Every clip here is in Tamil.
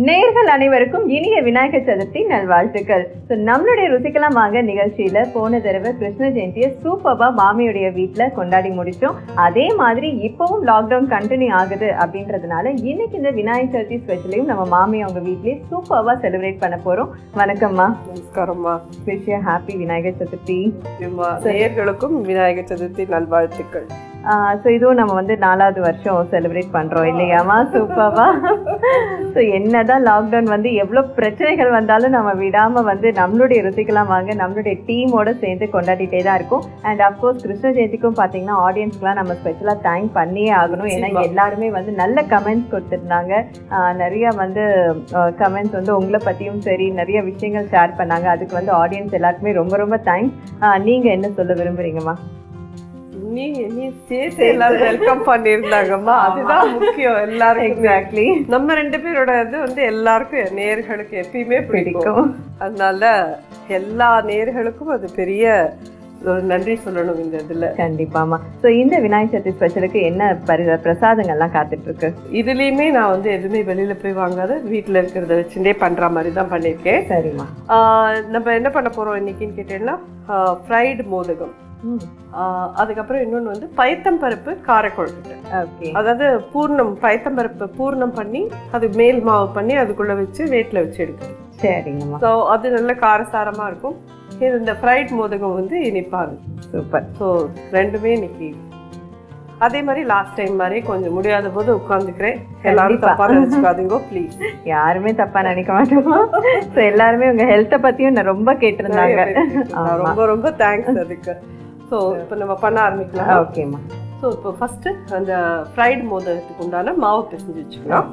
நேயர்கள் அனைவருக்கும் இனிய விநாயகர் சதுர்த்தி நல்வாழ்த்துக்கள். நம்மளுடைய ருசிக்கலாம் வாங்க நிகழ்ச்சியில போன தடவை கிருஷ்ண ஜெயந்தியை சூப்பர்பா மாமியுடைய வீட்டுல கொண்டாடி முடிச்சோம். அதே மாதிரி இப்பவும் லாக்டவுன் கண்டினியூ ஆகுது அப்படின்றதுனால இன்னைக்கு இந்த விநாயகர் சதுர்த்தி ஸ்பெஷலையும் நம்ம மாமி அவங்க வீட்லயே சூப்பர்பா செலிப்ரேட் பண்ண போறோம். வணக்கம்மா. நமஸ்காரம்மா. விஷய ஹாப்பி விநாயகர் சதுர்த்தி. நேயர்களுக்கும் விநாயகர் சதுர்த்தி நல்வாழ்த்துக்கள். இதுவும் நம்ம 4வது வருஷம் செலிப்ரேட் பண்றோம் இல்லையாமா? சூப்பர்வா. என்னதான் லாக்டவுன் எவ்வளவு பிரச்சனைகள் வந்தாலும் நம்ம விடாம நம்மளுடைய ருசிக்கலாம் வாங்க நம்மளுடைய டீமோட சேர்ந்து கொண்டாடிட்டே தான் இருக்கும். அண்ட் அப்கோர்ஸ் கிருஷ்ண ஜெயந்திக்கும் பாத்தீங்கன்னா ஆடியன்ஸ்க்குலாம் நம்ம ஸ்பெஷலா தேங்க் பண்ணியே ஆகணும். ஏன்னா எல்லாருமே நல்ல கமெண்ட்ஸ் கொடுத்துருந்தாங்க. நிறைய கமெண்ட்ஸ் உங்களை பத்தியும் சரி நிறைய விஷயங்கள் ஷேர் பண்ணாங்க. அதுக்கு ஆடியன்ஸ் எல்லாருக்குமே ரொம்ப ரொம்ப தேங்க்ஸ். நீங்க என்ன சொல்ல விரும்புறீங்கம்மா? நீ எல்லாரும் வெல்கம் பண்ணிருந்தாங்கம்மா, அதுதான் முக்கியம். எல்லாரும் எக்ஸாக்ட்லி நம்ம 2 பேரோட இது நேயர்களுக்கும் நேயர்களுக்கு எப்பயுமே பிடிக்கும். அதனால எல்லா நேயர்களுக்கும் அது பெரிய ஒரு நன்றி சொல்லணும் இந்த இதுல. கண்டிப்பாமா. இந்த விநாயகர் சதுர்த்தி ஸ்பெஷலுக்கு என்ன பிரசாதங்கள்லாம் காத்துட்டு இருக்கு? இதுலயுமே நான் எதுவுமே வெளியில போய் வாங்காத வீட்டுல இருக்கிறத வச்சுட்டே பண்ற மாதிரி தான் பண்ணிருக்கேன். சரிம்மா. நம்ம என்ன பண்ண போறோம் இன்னைக்குன்னு கேட்டீங்கன்னா ஃப்ரைடு மோதகம், அதுக்கப்புறம் இன்னொன்று பயத்தம்பருப்பு காரக்குழம்பு. அதாவது பூர்ணம், பயத்தம்பருப்பு பூர்ணம் பண்ணி அது மேல் மாவு பண்ணி அதுக்குள்ள வச்சு வேட்டில் வச்சு எடுக்கணும். சரிங்கம்மா. ஸோ அது நல்ல காரசாரமாக இருக்கும். இது இந்த ஃப்ரைட் மோதகம் இனிப்பாங்க. சூப்பர். ஸோ ரெண்டுமே இன்னைக்கு அதே மாதிரி லாஸ்ட் டைம் மாதிரி கொஞ்சம் முடியாத போது உட்காந்துக்கிறேன். எல்லாரும் தப்பா நினைச்சுக்காதீங்க ப்ளீஸ். யாருமே தப்பா நினைக்க மாட்டோமா? எல்லாருமே உங்க ஹெல்த்தை பத்தியும் ரொம்ப கேட்டிருந்தாங்க. ரொம்ப ரொம்ப தேங்க்ஸ் அதுக்கு. ஸோ இப்போ நம்ம பண்ண ஆரம்பிக்கலாம். ஓகேம்மா. ஸோ இப்போ ஃபஸ்ட்டு அந்த ஃப்ரைட் மோதகத்துக்கு உண்டான மாவு பிசைஞ்சு வச்சுக்கலாம்.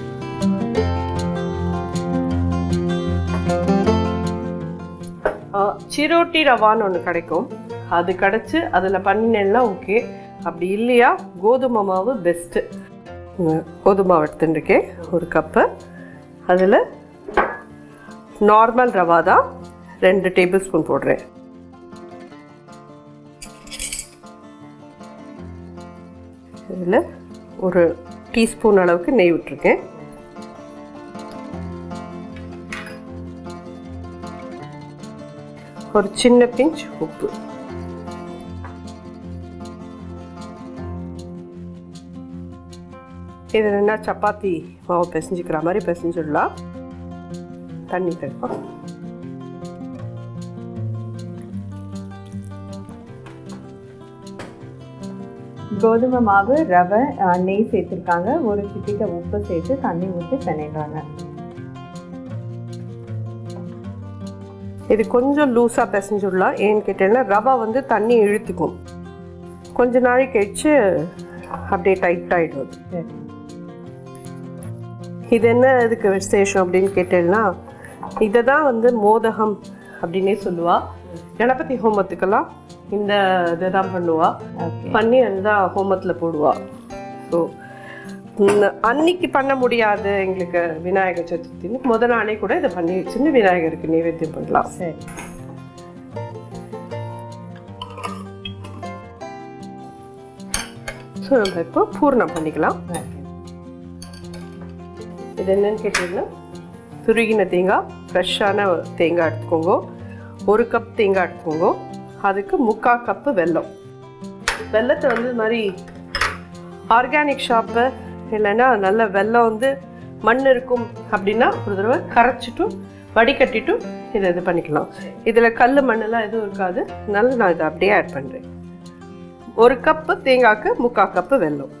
சிரோட்டி ரவான்னு ஒன்று கிடைக்கும், அது கிடச்சி அதில் பண்ணினேன்னா ஓகே. அப்படி இல்லையா கோதுமை மாவு பெஸ்ட்டு. கோதுமை மாவு எடுத்துட்டுருக்கேன் 1 கப்பு. அதில் நார்மல் ரவா தான் 2 டேபிள் ஸ்பூன் போடுறேன். இதில் 1 டீஸ்பூன் அளவுக்கு நெய் விட்டுருக்கேன். ஒரு சின்ன பிஞ்ச் உப்பு. இது என்ன சப்பாத்தி மாவு பிசைஞ்சிக்கிற மாதிரி பிசைஞ்சிடலாம். தண்ணி தருவோம். கோதுமை மாவு, ரவை, நெய் சேர்த்துருக்காங்க. 1 சிட்டிகை உப்பு சேர்த்து தண்ணி ஊற்றி பிணைறாங்க. இது கொஞ்சம் லூஸாக பிசைஞ்சுடலாம். ஏன்னு கேட்டேன்னா ரவை தண்ணி இழுத்துக்கும். கொஞ்ச நாளைக்கு கழிச்சு அப்படியே டைட் ஆகிடும். இது என்ன இதுக்கு விசேஷம் அப்படின்னு கேட்டேன்னா இதை தான் மோதகம் அப்படின்னே சொல்லுவா. கணபதி ஹோமத்துக்கெல்லாம் இந்த இதை தான் பண்ணுவா. பண்ணி அதுதான் ஹோமத்தில் போடுவா. ஸோ அன்னைக்கு பண்ண முடியாது எங்களுக்கு விநாயகர் சதுர்த்தின்னு முதல் நாளே கூட இதை பண்ணி வச்சுன்னு விநாயகருக்கு நைவேத்தியம் பண்ணலாம். சரி. ஸோ நம்ம இப்போ பூர்ணம் பண்ணிக்கலாம். இது என்னன்னு கேட்டீங்கன்னா துருகின தேங்காய், ஃப்ரெஷ்ஷான தேங்காய் எடுத்துக்கோங்க. 1 கப் தேங்காய் எடுத்துக்கோங்க. அதுக்கு 3/4 கப்பு வெல்லம். வெல்லத்தை இது மாதிரி ஆர்கானிக் ஷாப்பு இல்லைன்னா நல்ல வெல்லம் மண் இருக்கும் அப்படின்னா ஒரு தடவை கரைச்சிட்டும் வடிகட்டிட்டும் இதை இது பண்ணிக்கலாம். இதில் கல் மண்ணெல்லாம் எதுவும் இருக்காது. அதனால நான் இதை அப்படியே ஆட் பண்ணுறேன். 1 கப்பு தேங்காய்க்கு 3/4 கப்பு வெல்லம்.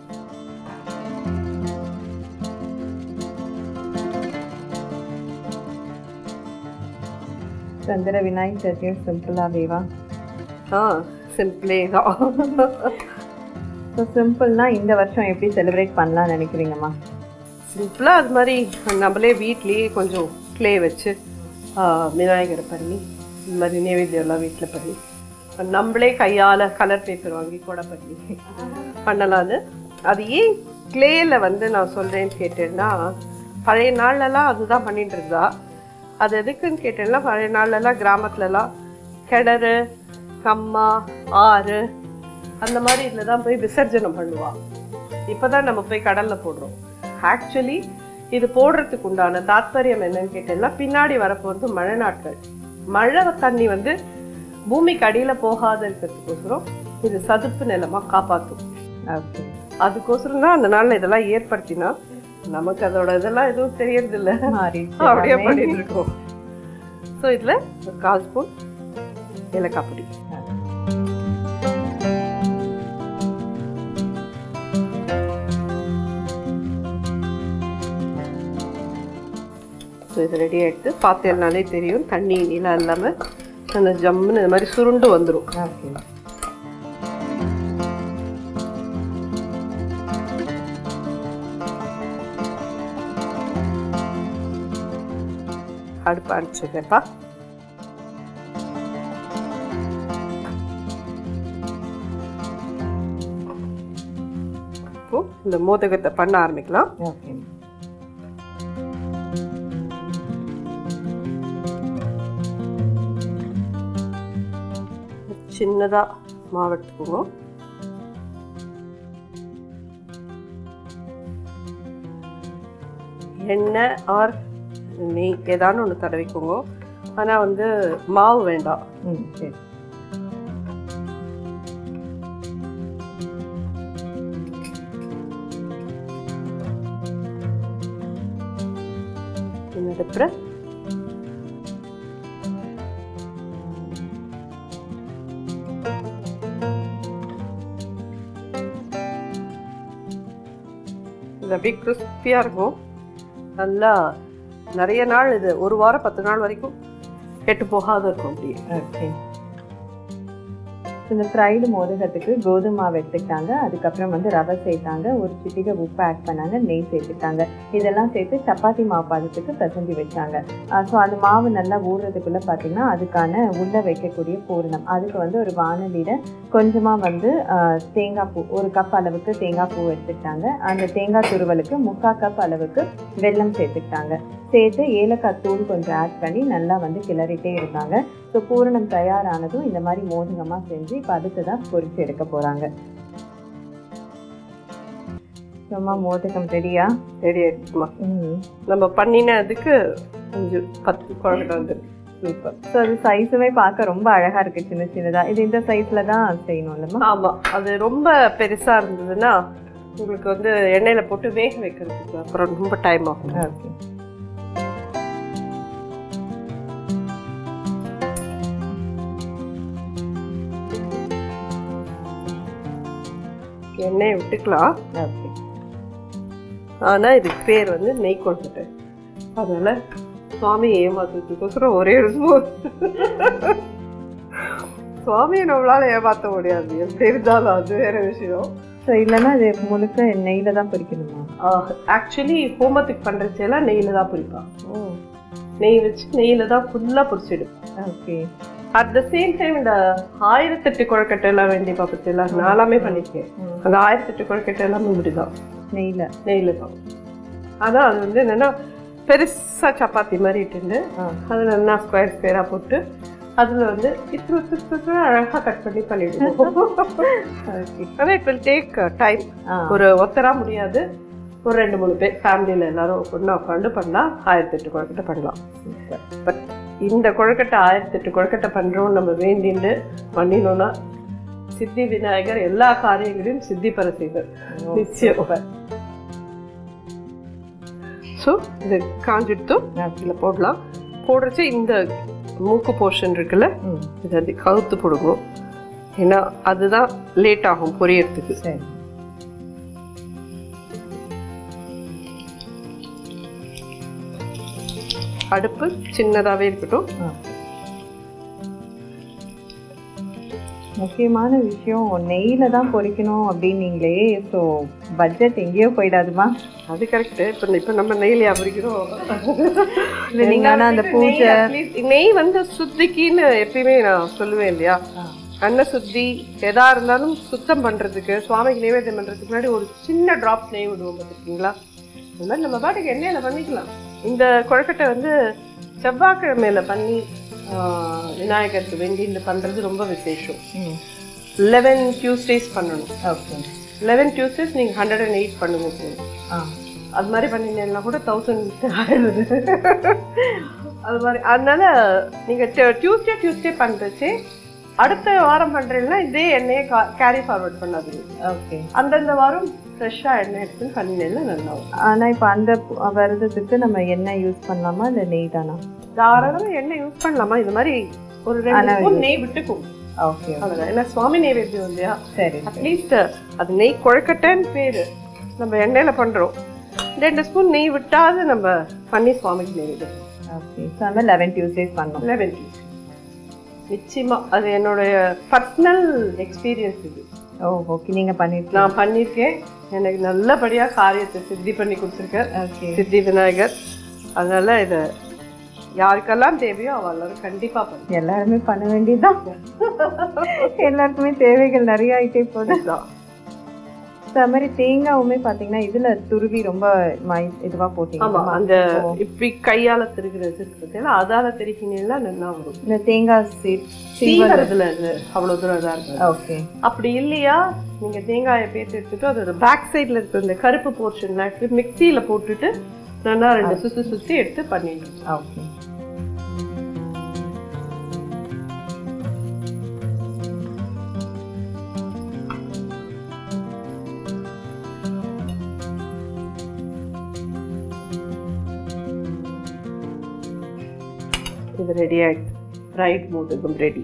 சந்திர விநாயகர் சதுர்த்தியும் சிம்பிளாவேவா? சிம்பிளே தான். சிம்பிள்னா இந்த வருஷம் எப்படி செலிப்ரேட் பண்ணலாம்னு நினைக்கிறீங்கம்மா? சிம்பிளாக அது மாதிரி நம்மளே வீட்லேயே கொஞ்சம் க்ளே வச்சு விநாயகரை பண்ணி இந்த மாதிரி நைவேத்தியம்லாம் வீட்டில் பண்ணி நம்மளே கையால் கலர் பேப்பர் வாங்கி கூட பண்ணி பண்ணலான்னு. அது ஏன் க்ளேயில் நான் சொல்கிறேன்னு கேட்டேன்னா பழைய நாள்லலாம் அதுதான் பண்ணிட்டு இருந்தா. அது எதுக்குன்னு கேட்டேன்னா பழைய நாள்லலாம் கிராமத்துலலாம் கிணறு, கம்மா, ஆறு அந்த மாதிரி இதில் தான் போய் விசர்ஜனம் பண்ணுவாள். இப்போ தான் நம்ம போய் கடலில் போடுறோம். ஆக்சுவலி இது போடுறதுக்கு உண்டான தாத்பரியம் என்னன்னு கேட்டீங்கன்னா, பின்னாடி வரப்போறது மழை நாட்கள். மழை தண்ணி வந்து பூமிக்கு அடியில போகாத இருக்கிறதுக்கோசரம் இது சதுப்பு நிலமா காப்பாற்றும். அதுக்கோசரம் தான் அந்த நாள்ல இதெல்லாம் ஏற்படுத்தினா, நமக்கு அதோட இதெல்லாம் எதுவும் தெரியறது இல்லை, அப்படியே பண்ணிட்டு இருக்கோம். ஸோ இதுல ஒரு 1/4 ஸ்பூன் ஏலக்காய் பொடி, ஸோ இது ரெடி ஆகிடுது. பார்த்தேன்னாலே தெரியும், தண்ணி நீலாம் இல்லாமல் அந்த ஜம்முன்னு இந்த மாதிரி சுருண்டு வந்துடும். அடுப்பு அடிச்சுக்கப்பா. இப்போ இந்த மோதகத்தை பண்ண ஆரம்பிக்கலாம். சின்னதா மாவு எடுத்துக்கோங்க. எண்ணெய் ஆர் நெய் ஏதானு ஒன்று தடவிக்கோங்க. ஆனால் வந்து மாவு வேண்டாம். சரி. அடுப்புற இது அப்படியே கிறிஸ்பியாக இருக்கும். நல்லா நிறைய நாள், இது 1 வாரம் 10 நாள் வரைக்கும் கெட்டு போகாத இருக்கும் அப்படியே. ஓகே. இந்த ஃப்ரைடு மோதகத்துக்கு கோதுமை மாவு எடுத்துக்கிட்டாங்க, அதுக்கப்புறம் வந்து ரவை சேர்த்தாங்க, ஒரு சிட்டிகை உப்பு ஆட் பண்ணாங்க, நெய் சேர்த்துட்டாங்க. இதெல்லாம் சேர்த்து சப்பாத்தி மாவு பதத்துக்கு பிசைஞ்சு வச்சாங்க. ஸோ அந்த மாவு நல்லா ஊறுறதுக்குள்ளே பார்த்தீங்கன்னா அதுக்கான உள்ளே வைக்கக்கூடிய பூரணம், அதுக்கு வந்து ஒரு வானலியில் கொஞ்சமாக வந்து தேங்காய் பூ, 1 கப் அளவுக்கு தேங்காய் பூ எடுத்துக்கிட்டாங்க. அந்த தேங்காய் துருவலுக்கு 3/4 கப் அளவுக்கு வெல்லம் சேர்த்துக்கிட்டாங்க. சேர்த்து ஏலக்காய் தூள் கொஞ்சம் ஆட் பண்ணி நல்லா வந்து கிளறிட்டே இருந்தாங்க. ஸோ பூரணம் தயாரானதும் இந்த மாதிரி மோதகமாக செஞ்சு இப்போ அடுத்து தான் பொரிச்சு எடுக்க போகிறாங்க. சும்மா மோதகம் ரெடியா? ரெடி ஆகிடுச்சுமா. நம்ம பண்ணினதுக்கு 10 குழந்தை வந்து சூப்பர். ஸோ அது சைஸுமே பார்க்க ரொம்ப அழகாக இருக்குது, சின்ன சின்னதாக. இது இந்த சைஸில் தான் செய்யணும் இல்லைம்மா? ஆமாம். அது ரொம்ப பெருசாக இருந்ததுன்னா உங்களுக்கு வந்து எண்ணெயில் போட்டு வேக வைக்கிறதுக்கு அப்புறம் ரொம்ப டைம் ஆகும். ஓகே. எண்ணெயை விட்டுக்கலாம். ஓகே. ஆனால் இதுக்கு பேர் வந்து நெய் கொழுக்கட்டை. அதனால சுவாமியை ஏமாத்துறதுக்கோசரம் ஒரே ஒரு ஸ்பூன். சுவாமியை நம்மளால ஏமாற்ற முடியாது, எப்படி இருந்தாலும் அது வேற விஷயம். ஸோ இல்லைன்னா இது முழுக்க நெய்யில் தான் பொரிக்கணுமா? ஆக்சுவலி ஹோமத்துக்கு பண்ணுறச்செல்லாம் நெய்யில் தான் பொரிப்பான். நெய் வச்சு நெய்யில் தான் ஃபுல்லாக பொரிச்சிடுவோம். Okay. At the same time இந்த 1008 கொழுக்கட்டை எல்லாம் வேண்டி பார்ப்பதில்ல, நான் எல்லாமே பண்ணியிருக்கேன். அந்த 1008 கொழுக்கட்டை எல்லாமே இப்படிதான் நெய்யில் தான். அதான் அது வந்து என்னென்னா பெருசாக சப்பாத்தி மாதிரி இட்டுண்டு அது நல்லா ஸ்கொயராக போட்டு அதில் வந்து அழகாக கட் பண்ணி பண்ணிவிடுவோம். ஆனால் இட் வில் டேக் டைம். ஒரு ஒத்தரா முடியாது, ஒரு 2-3 பேர் ஃபேமிலியில் எல்லாரும் ஒன்றா உட்காந்து பண்ணால் 1008 கொழுக்கட்டை பண்ணலாம். பட் இந்த கொழுக்கட்டை 1008 கொழுக்கட்டை பண்ணுறோம் நம்ம வேண்டின்னு பண்ணினோன்னா சித்தி விநாயகர் எல்லா காரியங்களையும் சித்தி பெற செய்வார் நிச்சயம். ஸோ இது காஞ்சிடுத்தோம், இதில் போடலாம். போடுறச்சு இந்த மூக்கு போர்ஷன் இருக்குல்ல, இது அது கவுத்து போடுவோம். ஏன்னா அதுதான் லேட் ஆகும் பொரியறதுக்கு. அடுப்பு சின்னதாகவே இருக்கட்டும். முக்கியமான விஷயம் நெய்யில் தான் பொரிக்கணும் அப்படின்னீங்களே, ஸோ பட்ஜெட் எங்கேயோ போயிடாதுமா? அது கரெக்டு. இப்போ நம்ம நெய்லையா பொரிக்கிறோம்? இல்லை நீங்கள் ஆனால் அந்த பூஜை நெய் வந்து சுத்திக்கின்னு எப்பயுமே நான் சொல்லுவேன் இல்லையா, அன்ன சுத்தி எதா இருந்தாலும் சுத்தம் பண்ணுறதுக்கு, சுவாமிக்கு நைவேத்தியம் பண்ணுறதுக்கு முன்னாடி ஒரு சின்ன ட்ராப் நெய் விடுவோம் பார்த்துருக்கீங்களா? அந்த மாதிரி நம்ம பாட்டுக்கு எண்ணெயில் பண்ணிக்கலாம். இந்த கொழுக்கட்டை வந்து செவ்வாய்க்கிழமையில் பண்ணி விநாயகருக்கு வேண்டின்னு பண்ணுறது ரொம்ப விசேஷம். 11 டியூஸ்டேஸ் பண்ணணும். ஓகே. 11 டியூஸ்டேஸ் நீங்கள் 108 பண்ணுங்க. அது மாதிரி பண்ணினேன்னா கூட 1000 ஆயிடுது. அது மாதிரி அதனால நீங்கள் டியூஸ்டே பண்ணுறச்சு அடுத்த வாரம் பண்ணுறீங்கன்னா இதே எண்ணெயை கேரி ஃபார்வர்ட் பண்ணாதீங்க. ஓகே. அந்தந்த வாரம் ஃப்ரெஷ்ஷாக எண்ணெய் எடுத்துன்னு பண்ணினேன்னா நல்லா இருக்கும். ஆனால் இப்போ அந்த விரதத்துக்கு நம்ம எண்ணெய் யூஸ் பண்ணலாமா இல்லை நெய் தானா? தாராளமாக எண்ணெய் யூஸ் பண்ணலாமா. இது மாதிரி ஒரு 2 ஸ்பூன் நெய் விட்டுக்கும். ஓகே. அவ்வளோதான். ஏன்னா சுவாமி நெய்வேத்தியம் இல்லையா? சரி. அட்லீஸ்ட் அது நெய் கொழுக்கட்டைன்னு பேர், நம்ம எண்ணெயில் பண்ணுறோம். 2 ஸ்பூன் நெய் விட்டாது நம்ம பண்ணி சுவாமிக்கு நெய்வேத்தியம். ஓகே. ஸோ நம்ம 11 டியூஸ்டேஸ் பண்ணோம். 11 டியூஸ்டே நிச்சயமாக. அது என்னுடைய பர்சனல் எக்ஸ்பீரியன்ஸ் இது. Oh okay. நீங்கள் பண்ணியிருக்கீங்க? நான் பண்ணியிருக்கேன். எனக்கு நல்லபடியாக காரியத்தை சித்தி பண்ணி கொடுத்துருக்கேன். ஓகே. சித்தி விநாயகர். அதனால இதை யாருக்கெல்லாம் தேவையோ அவ எல்லாரும் கண்டிப்பாக பண்ணு. எல்லாருமே பண்ண வேண்டியதுதான். எல்லாருக்குமே தேவைகள் நிறைய ஆகிட்டே போதுதான். அது மாதிரி தேங்காவுமே பார்த்தீங்கன்னா இதில் துருவி ரொம்ப இதுவாக போட்டீங்க. ஆமாம். அந்த இப்படி கையால் திருகிறது இருக்குதுல அதால் திருக்கினா நல்லா வரும். இந்த தேங்காய் சீவரதுல அவ்வளோ தூரம் இதாக இருக்குது. ஓகே. அப்படி இல்லையா நீங்கள் தேங்காயை பேத்து எடுத்துட்டு அதோட பேக் சைடில் இருக்கிற இந்த கருப்பு போர்ஷன்லாம் எடுத்து மிக்சியில் போட்டுட்டு நல்லா 2 சுற்றி எடுத்து பண்ணிடணும். ஓகே. இது ரெடி ஆகிடுது. ரைட் மோதகம் ரெடி.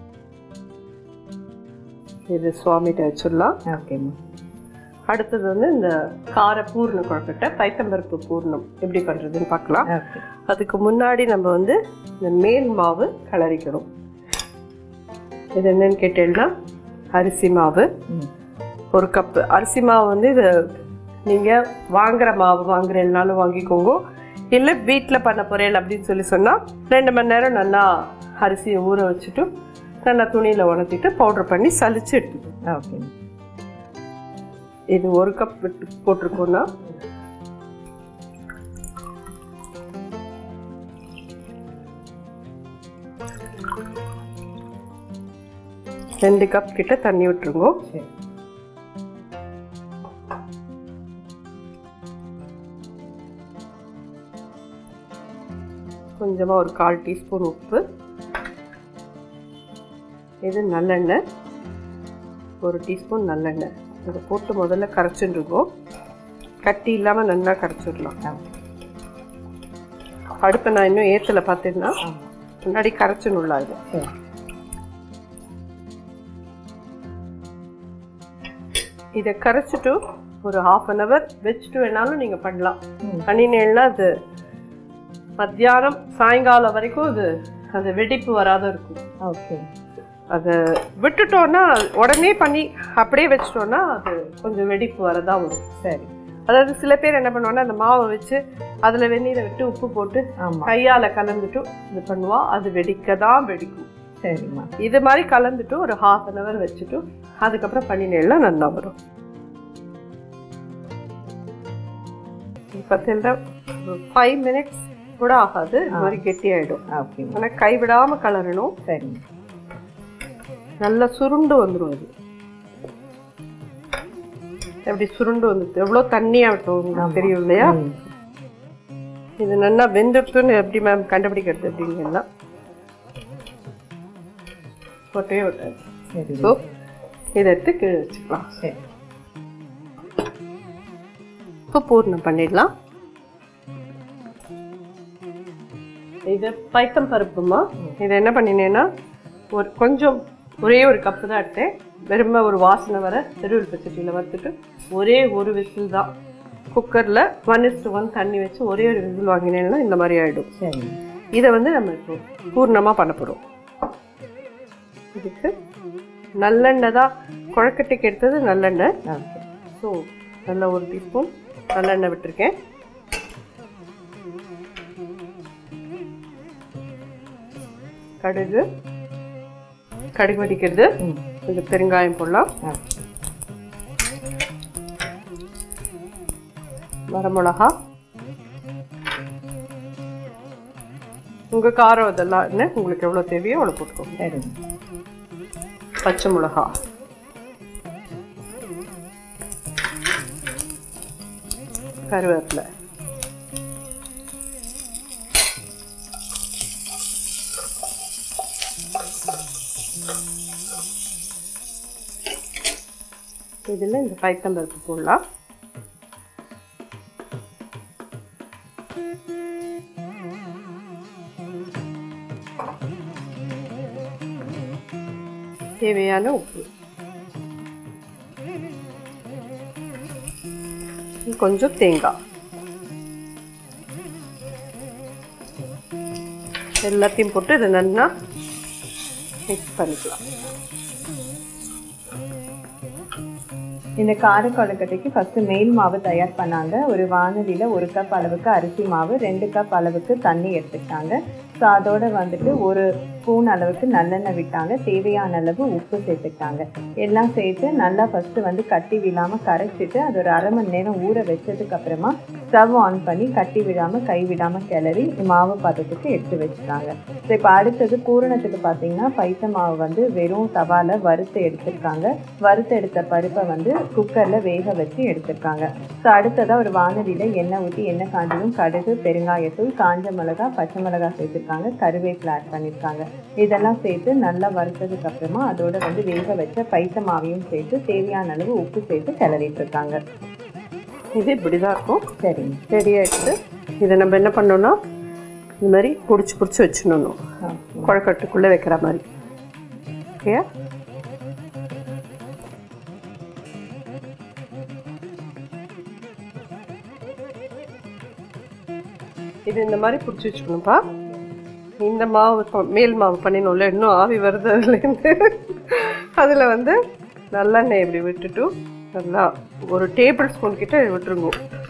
இது சுவாமிகிட்ட வச்சிடலாம். ஓகேம்மா. அடுத்தது வந்து இந்த கார பூர்ணம் கொழுக்கட்டை பைத்தம்பருப்பு பூர்ணம் எப்படி பண்ணுறதுன்னு பார்க்கலாம். அதுக்கு முன்னாடி நம்ம வந்து இந்த மேல் மாவு கலரிக்கணும். இது என்னன்னு கேட்டேன்னா அரிசி மாவு 1 கப்பு. அரிசி மாவு வந்து இது நீங்கள் வாங்குகிற மாவு வாங்குறேன்னாலும் வாங்கிக்கோங்க. இல்லை வீட்டில் பண்ண போகிறேன் அப்படின்னு சொன்னால் 2 மணி நேரம் நல்லா அரிசியை ஊற வச்சுட்டு நல்லா துணியில் உணர்த்திட்டு பவுட்ரு பண்ணி சலிச்சு எடுத்துக்கணும். ஓகே. இது 1 கப் போட்டிருக்கோன்னா ரெண்டு கப் கிட்ட தண்ணி விட்டுருங்க. கொஞ்சமாக ஒரு 1/4 டீஸ்பூன் உப்பு. இது நல்லெண்ணெய் 1 டீஸ்பூன் நல்லெண்ணெய். இதை போட்டு முதல்ல கரைச்சிட்டுருக்கோம். கட்டி இல்லாமல் நல்லா கரைச்சிடலாம். அடுப்பை நான் இன்னும் ஏற்றலை பார்த்தீங்கன்னா முன்னாடி கரைச்சிடணும்ல. இது இதை கரைச்சிட்டு ஒரு 1/2 hour வச்சுட்டு வேணாலும் நீங்கள் பண்ணலாம். பண்ணினேன்னா அது மத்தியானம் சாயங்காலம் வரைக்கும் அது அந்த வெடிப்பு வராத இருக்கும். ஓகே. அதை விட்டுட்டோன்னா உடனே பண்ணி அப்படியே வச்சிட்டோன்னா அது கொஞ்சம் வெடிப்பு வரதான் வரும். சரி. அதாவது சில பேர் என்ன பண்ணுவாங்கன்னா அந்த மாவை வச்சு அதில் வெந்நீரை விட்டு உப்பு போட்டு கையால் கலந்துட்டு இது பண்ணுவா. அது வெடிக்க தான் வெடிக்கும். சரிம்மா. இது மாதிரி கலந்துட்டு ஒரு 1/2 hour வச்சுட்டு அதுக்கப்புறம் பண்ணினேன்னா நல்லா வரும். பார்த்தீங்கன்னா 5 minutes கூட ஆகாது. இது மாதிரி கெட்டி ஆகிடும். ஓகே. ஆனால் கைவிடாமல் கலரணும். சரி. நல்லா சுருண்டு வந்துடும். அது எப்படி சுருண்டு வந்துடுது எவ்வளோ தண்ணியாகட்டும் தெரியும் இல்லையா? இது நல்லா வெந்துடுத்துன்னு எப்படி மேம் கண்டுபிடிக்கிறது அப்படிங்கன்னா ஒட்டவே விட்டாது. ஸோ இதை எடுத்து கீழே வச்சுக்கலாம். சரி. இப்போ பூர்ணம் பண்ணிடலாம். இது பைத்தம் பருப்புமா. இதை என்ன பண்ணினேன்னா கொஞ்சம் ஒரே 1 கப்பு தான் எடுத்தேன். வெறுமை ஒரு வாசனை வர திருவில் பச்சட்டியில் வறுத்துட்டு ஒரே 1 விசில் தான் குக்கரில் 1:1 தண்ணி வச்சு ஒரே 1 விசில் வாங்கினேன்னா இந்த மாதிரி ஆகிடும். சரி. இதை வந்து நம்ம இப்போ பூர்ணமாக பண்ண போகிறோம். இதுக்கு நல்லெண்ணெய் தான் கொழுக்கட்டைக்கு எடுத்தது நல்லெண்ணெய். ஸோ நல்லா 1 டீஸ்பூன் நல்லெண்ணெய் விட்டுருக்கேன். கடுகு வடிக்கிறது. கொஞ்சம் பெருங்காயம் போடலாம். வரமிளகா உங்கள் காரம் இதெல்லாம் என்ன உங்களுக்கு எவ்வளோ தேவையோ அவ்வளோ போட்டுக்கோங்க. பச்சை மிளகா, கருவேப்பிலை. இதில் இந்த பைத்தம்பருப்பு போடலாம். தேவையான உப்பு, கொஞ்சம் தேங்காய், எல்லாத்தையும் போட்டு இதை நல்லா மிக்ஸ் பண்ணிக்கலாம். இந்த கார கொழுக்கட்டைக்கு ஃபர்ஸ்ட் மேல் மாவு தயார் பண்ணாங்க. ஒரு வானலியில் 1 கப் அளவுக்கு அரிசி மாவு, 2 கப் அளவுக்கு தண்ணி எடுத்துக்கிட்டாங்க. ஸோ அதோட வந்துட்டு 1 ஸ்பூன் அளவுக்கு நல்லெண்ணெய் விட்டாங்க. தேவையான அளவு உப்பு சேர்த்துக்கிட்டாங்க. எல்லாம் சேர்த்து நல்லா ஃபஸ்ட்டு வந்து கட்டி விடாமல் கரைச்சிட்டு அது ஒரு அரை மணி நேரம் ஊற வச்சதுக்கு அப்புறமா ஸ்டவ் ஆன் பண்ணி கட்டி விடாமல் கை விடாமல் கிளறி மாவு பதத்துக்கு எடுத்து வச்சுட்டாங்க. ஸோ இப்போ அடுத்தது பூரணத்துக்கு பார்த்தீங்கன்னா பைத்த மாவு வந்து வெறும் தவால வறுத்து எடுத்துருக்காங்க. வறுத்து எடுத்த பருப்பை வந்து குக்கரில் வேக வச்சு எடுத்துருக்காங்க. ஸோ அடுத்ததாக ஒரு வானலியில் எண்ணெய் ஊற்றி எண்ணெய் காஞ்சதும் கடுகு, பெருங்காயத்தூள், காஞ்ச மிளகா, பச்சை மிளகாய் சேர்த்துருக்காங்க. கருவேப்பிலை ஆட் பண்ணியிருக்காங்க. இதெல்லாம் சேர்த்து நல்லா வறுத்ததுக்கு அப்புறமா அதோட வந்து வேக வச்ச பைத்த மாவையும் சேர்த்து தேவையான அளவு உப்பு சேர்த்து கிளறிட்டு இருக்காங்க. இது இப்படிதான் இருக்கும். சரிங்க, ரெடி ஆகிடுது. இதை நம்ம என்ன பண்ணோம்னா இந்த மாதிரி பிடிச்சி வச்சுடணும், கொழுக்கட்டுக்குள்ளே வைக்கிற மாதிரி. ஓகே, இது இந்த மாதிரி பிடிச்சி வச்சுக்கணும்ப்பா. இந்த மாவு மேல் மாவு பண்ணினோம்ல, இன்னும் ஆவி வருது அதுலேருந்து. அதில் வந்து நல்லெண்ணெய் இப்படி விட்டுட்டு நல்லா ஒரு டேபிள் ஸ்பூன் கிட்ட விட்டுருங்க.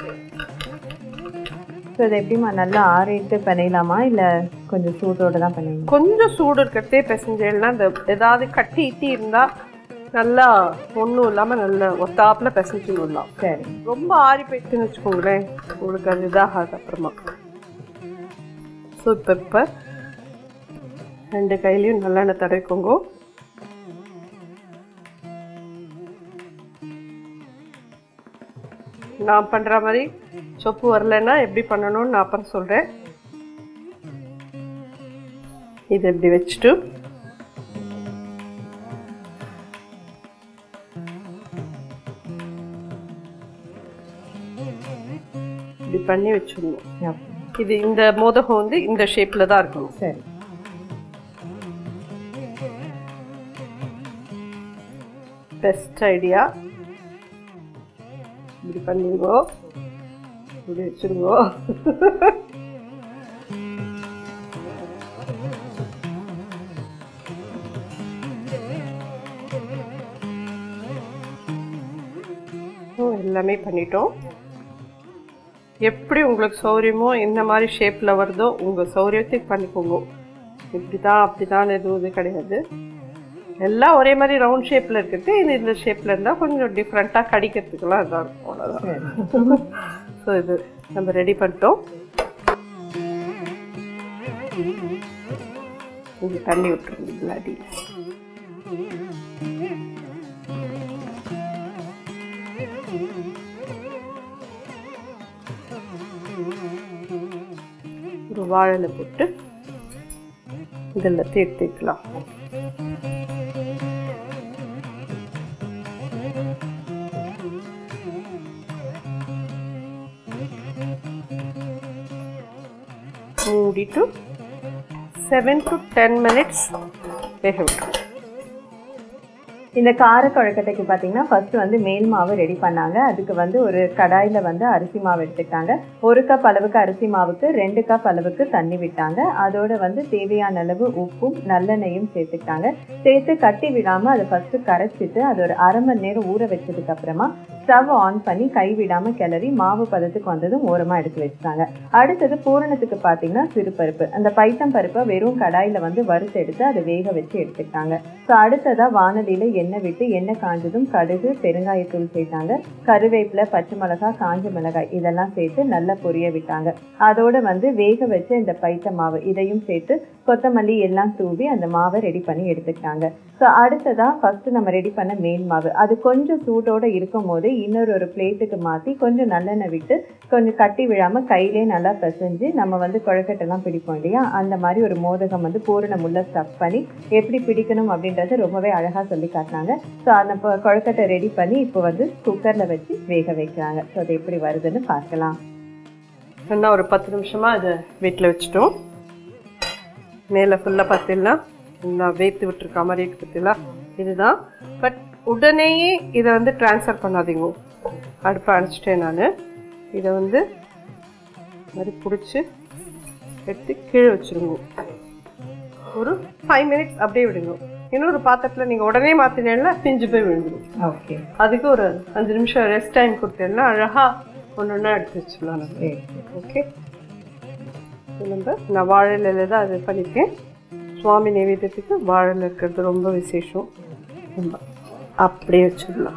ஸோ இதை எப்படிமா நல்லா ஆறிட்டு பண்ணிடலாமா இல்லை கொஞ்சம் சூட்டோடு தான் பண்ணுவீங்க? கொஞ்சம் சூடு இருக்கிறதே பிசைஞ்சேன்னா இந்த ஏதாவது கட்டி இட்டி இருந்தால் நல்லா ஒன்றும் இல்லாமல் நல்லா ஒத்தாப்பில் பிசைஞ்சு விடலாம். சரி, ரொம்ப ஆறி போயிடுச்சுன்னு வச்சுக்கோங்களேன், உங்களுக்கு அது இதாகாது அப்புறமா. ஸோ இப்போ 2 கையிலையும் நல்லெண்ணெய் தடவிக்கோங்க. நான் பண்ணுற மாதிரி சொப்பு வரலைன்னா எப்படி பண்ணணும்னு நான் அப்புறம் சொல்கிறேன். இதை இப்படி வச்சுட்டு இப்படி பண்ணி வச்சுடணும். இது இந்த மோதகம் வந்து இந்த ஷேப்பில் தான் இருக்கணும். சரி, பெஸ்ட் ஐடியா. இப்படி பண்ணிடுவோம், இப்படி வச்சுருவோம். எல்லாமே பண்ணிட்டோம். எப்படி உங்களுக்கு சௌரியமோ என்ன மாதிரி ஷேப்பில் வருதோ உங்கள் சௌரியத்துக்கு பண்ணிக்கோங்க. இப்படி தான் அப்படி தான் எதுவும் இது கிடையாது. எல்லாம் ஒரே மாதிரி ரவுண்ட் ஷேப்பில் இருக்குது. இந்த ஷேப்பில் இருந்தால் கொஞ்சம் டிஃப்ரெண்ட்டாக கடிக்கிறதுக்கெல்லாம் இதாக இருக்கும், அவ்வளோதான். ஸோ இது நம்ம ரெடி பண்ணிட்டோம். இங்கே தண்ணி விட்டுருங்க அடி. ஒரு வாழலை போட்டு இதில் தேர்த்திக்கலாம். மூடிட்டு 7 to 10 minutes வேக விட்டுருவோம். இந்த கார கொழுக்கட்டைக்கு பார்த்தீங்கன்னா ஃபர்ஸ்ட் வந்து மேல் மாவு ரெடி பண்ணாங்க. அதுக்கு வந்து ஒரு கடாயில் வந்து அரிசி மாவு எடுத்துக்கிட்டாங்க. 1 கப் அளவுக்கு அரிசி மாவுக்கு 2 கப் அளவுக்கு தண்ணி விட்டாங்க. அதோட வந்து தேவையான அளவு உப்பும் நல்லெண்ணெயும் சேர்த்துக்கிட்டாங்க. சேர்த்து கட்டி விடாமல் அதை ஃபர்ஸ்ட்டு கரைச்சிட்டு அது ஒரு அரை மணி நேரம் ஊற வச்சதுக்கு அப்புறமா ஸ்டவ் ஆன் பண்ணி கை விடாமல் கிளறி மாவு பதத்துக்கு வந்ததும் ஓரமாக எடுத்து வச்சுட்டாங்க. அடுத்தது பூரணத்துக்கு பார்த்தீங்கன்னா சிறுபருப்பு, அந்த பைத்தம் பருப்பை வெறும் கடாயில் வந்து வறுத்து எடுத்து அதை வேக வச்சு எடுத்துக்கிட்டாங்க. ஸோ அடுத்ததாக வானலியில் எண்ணெய் விட்டு எண்ணெய் காஞ்சதும் கடுகு பெருங்காயத்தூள் சேர்த்தாங்க. கருவேப்பிலை, பச்சை மிளகாய், காஞ்ச மிளகாய் இதெல்லாம் சேர்த்து நல்லா பொரிய விட்டாங்க. அதோட வந்து வேக வச்ச இந்த பைத்த மாவு இதையும் சேர்த்து கொத்தமல்லி எல்லாம் தூவி அந்த மாவை ரெடி பண்ணி எடுத்துக்கிட்டாங்க. ஸோ அடுத்ததாக ஃபஸ்ட்டு நம்ம ரெடி பண்ண மேல் மாவு அது கொஞ்சம் சூட்டோடு இருக்கும் போது ஒரு பிளேட்டுக்கு மாற்றி கொஞ்சம் நல்லெண்ணெய் விட்டு கொஞ்சம் கட்டி விழாமல் கையிலே நல்லா பிசைஞ்சு நம்ம வந்து கொழுக்கட்டெல்லாம் பிடிப்போம் இல்லையா, அந்த மாதிரி ஒரு மோதகம் வந்து பூரணமுள்ள ஸ்டஃப் பண்ணி எப்படி பிடிக்கணும் அப்படின்றத ரொம்பவே அழகாக சொல்லி காட்டினாங்க. ஸோ அந்த கொழுக்கட்டை ரெடி பண்ணி இப்போ வந்து குக்கரில் வச்சு வேக வைக்கிறாங்க. ஸோ அது எப்படி வருதுன்னு பார்க்கலாம். இன்னும் ஒரு 10 நிமிஷமாக இதை வீட்டில் வச்சுட்டோம். மேலே ஃபுல்லாக பார்த்தீங்கன்னா நான் வேர்த்து விட்டுருக்க மாதிரி இருக்கு பார்த்தீங்களா, இதுதான். பட் உடனேயே இதை வந்து ட்ரான்ஸ்ஃபர் பண்ணாதீங்க. அடுப்பை அணைச்சிட்டேன் நான். இதை வந்து மாதிரி பிடிச்சி எடுத்து கீழே வச்சுருங்க. ஒரு 5 மினிட்ஸ் அப்படியே விடுங்க. இன்னொரு பாத்திரத்தில் நீங்கள் உடனே மாற்றினேன்னா பிஞ்சு போய் விழுந்துடும். ஓகே, அதுக்கு ஒரு 5 நிமிஷம் ரெஸ்ட் டைம் கொடுத்தேன்னா அழகாக ஒன்று ஒன்றா எடுத்து வச்சுக்கலாம். ஓகே, நான் வாழை இலையில தான் அது பண்ணியிருக்கேன். சுவாமி நைவேத்தியத்துக்கு வாழை இருக்கிறது ரொம்ப விசேஷம். அப்படியே வச்சுடலாம்.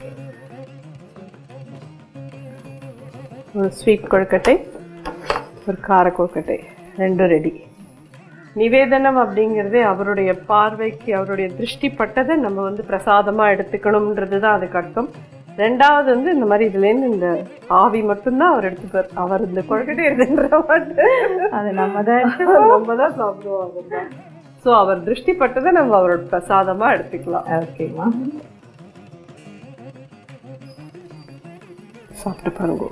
ஒரு ஸ்வீட் கொழுக்கட்டை, ஒரு கார கொழுக்கட்டை, ரெண்டும் ரெடி. நிவேதனம் அப்படிங்கிறதே அவருடைய பார்வைக்கு அவருடைய திருஷ்டி பட்டதை நம்ம வந்து பிரசாதமாக எடுத்துக்கணுன்றது தான் அதுக்கு அர்த்தம். ரெண்டாவது வந்து இந்த மாதிரி இதுலேருந்து இந்த ஆவி மட்டும்தான் அவர் எடுத்துப்பார். அவர் இந்த கொழுக்கட்டை எடுத்துன்ற மாட்டு அது நம்ம தான் சாப்பிடுவோம். ஸோ அவர் திருஷ்டி பட்டதை நம்ம அவரோட பிரசாதமாக எடுத்துக்கலாம். ஓகேம்மா, சாப்பிட்டு பாருங்க.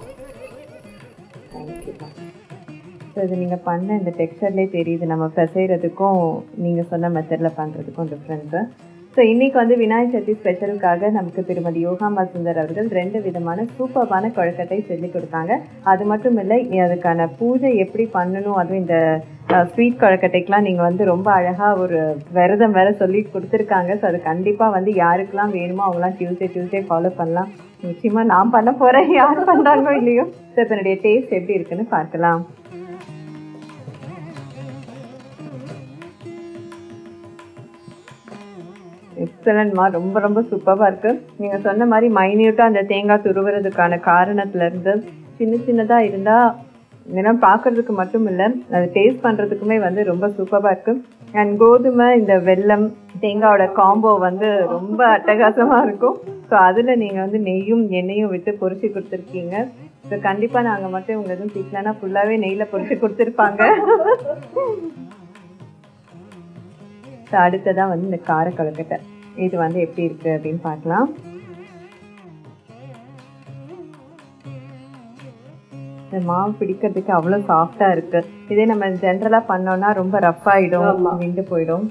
ஸோ இது நீங்கள் பண்ண இந்த டெக்ஸ்டர்லேயே தெரியுது நம்ம பிசைகிறதுக்கும் நீங்கள் சொன்ன மெத்தடில் பண்ணுறதுக்கும் டிஃப்ரென்ஸு. ஸோ இன்றைக்கி வந்து விநாயகர் சதுர்த்தி ஸ்பெஷலுக்காக நமக்கு திருமதி யோகாம்பாள் சுந்தர் அவர்கள் 2 விதமான சூப்பர்பான கொழுக்கட்டை சொல்லி கொடுத்தாங்க. அது மட்டும் இல்லை, அதுக்கான பூஜை எப்படி பண்ணணும், அதுவும் இந்த ஸ்வீட் கொழுக்கட்டைக்கெலாம் நீங்கள் வந்து ரொம்ப அழகாக ஒரு விரதம் வேறு சொல்லி கொடுத்துருக்காங்க. ஸோ அது கண்டிப்பாக வந்து யாருக்கெல்லாம் வேணுமோ அவங்களாம் டியூஸ்டே ஃபாலோ பண்ணலாம். நிச்சயமாக நான் பண்ண போகிறேன், யார் பண்ணுறாங்களோ இல்லையோ. ஸோ இப்போ என்னுடைய டேஸ்ட் எப்படி இருக்குன்னு பார்க்கலாம். எக்ஸலன்ட்மா, ரொம்ப ரொம்ப சூப்பராக இருக்குது. நீங்கள் சொன்ன மாதிரி மைன்யூட்டாக அந்த தேங்காய் துருவுறதுக்கான காரணத்துலேருந்து சின்னதாக இருந்தால் ஏன்னா பார்க்குறதுக்கு மட்டும் இல்லை, அது டேஸ்ட் பண்ணுறதுக்குமே வந்து ரொம்ப சூப்பராக இருக்குது. அண்ட் கோதுமை, இந்த வெல்லம், தேங்காயோட காம்போ வந்து ரொம்ப அட்டகாசமாக இருக்கும். ஸோ அதில் நீங்கள் வந்து நெய்யும் எண்ணெயும் விட்டு பொரிச்சு கொடுத்துருக்கீங்க. ஸோ கண்டிப்பாக நாங்கள் மட்டும் உங்கள் எதுவும் சீக்கிரம்னா ஃபுல்லாகவே நெய்யில் பொரிச்சு கொடுத்துருப்பாங்க. ஸோ அடுத்ததான் வந்து இந்த கார கொழுக்கட்டை, இது வந்து எப்படி இருக்குது அப்படின்னு பார்க்கலாம். இந்த மாவு பிடிக்கிறதுக்கு அவ்வளோ சாஃப்டாக இருக்குது. இதே நம்ம ஜென்ரலாக பண்ணோன்னா ரொம்ப ரஃப் ஆகிடும், விண்டு போயிடும்.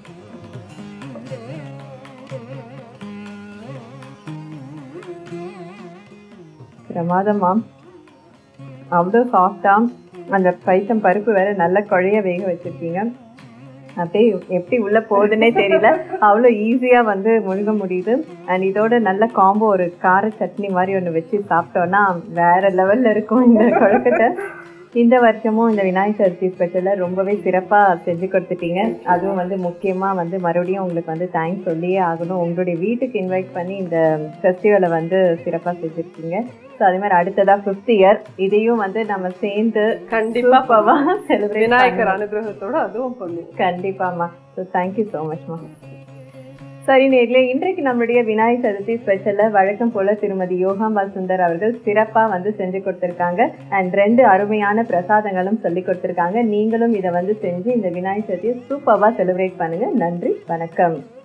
பிரமாதமா, அவ்வளோ சாஃப்டாக. அந்த பைத்தம் பருப்பு வேற நல்லா குழைய வேக வச்சுருக்கீங்க. அப்படியே எப்படி உள்ளே போகுதுன்னே தெரியல, அவ்வளோ ஈஸியாக வந்து முழுங்க முடியுது. அண்ட் இதோட நல்ல காம்போ ஒரு கார சட்னி மாதிரி ஒன்று வச்சு சாப்பிட்டோன்னா வேற லெவலில் இருக்கும் இந்த கொழுக்கட்டை. இந்த வருஷமும் இந்த விநாயகர் சதுர்த்தி ஸ்பெஷலை ரொம்பவே சிறப்பாக செஞ்சு கொடுத்துட்டீங்க. அதுவும் வந்து முக்கியமாக வந்து மறுபடியும் உங்களுக்கு வந்து தேங்க்ஸ் சொல்லியே ஆகணும். உங்களுடைய வீட்டுக்கு இன்வைட் பண்ணி இந்த ஃபெஸ்டிவலை வந்து சிறப்பாக செஞ்சுருக்கீங்க. ஸோ அதே மாதிரி அடுத்ததாக 5th இயர், இதையும் வந்து நம்ம சேர்ந்து கண்டிப்பாக செலிப்ரேட் விநாயகர் அனுகிரகத்தோடு அதுவும் பண்ணுவோம். கண்டிப்பாம்மா. ஸோ தேங்க்யூ ஸோ மச்மா. சரி நேர்களே, இன்றைக்கு நம்மளுடைய விநாயகர் சதுர்த்தி ஸ்பெஷலில் வழக்கம் போல் திருமதி யோகாம்பாள் சுந்தர் அவர்கள் சிறப்பாக வந்து செஞ்சு கொடுத்துருக்காங்க. அண்ட் 2 அருமையான பிரசாதங்களும் சொல்லி கொடுத்துருக்காங்க. நீங்களும் இதை வந்து செஞ்சு இந்த விநாயகர் சதுர்த்தியை சூப்பராக செலிப்ரேட் பண்ணுங்கள். நன்றி, வணக்கம்.